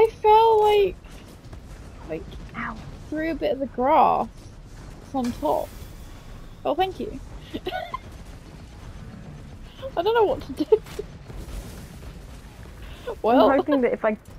I fell like Ow. through a bit of the grass on top. Oh, thank you. I don't know what to do. I'm Well, hoping that if I